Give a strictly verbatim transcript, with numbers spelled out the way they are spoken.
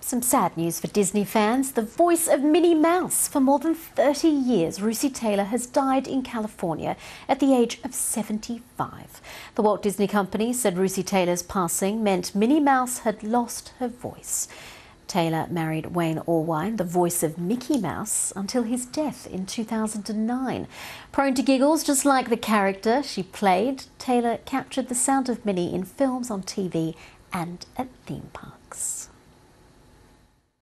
Some sad news for Disney fans. The voice of Minnie Mouse for more than thirty years, Russi Taylor, has died in California at the age of seventy-five. The Walt Disney Company said Russi Taylor's passing meant Minnie Mouse had lost her voice. Taylor married Wayne Allwine, the voice of Mickey Mouse, until his death in two thousand nine. Prone to giggles just like the character she played, Taylor captured the sound of Minnie in films, on T V and at theme parks.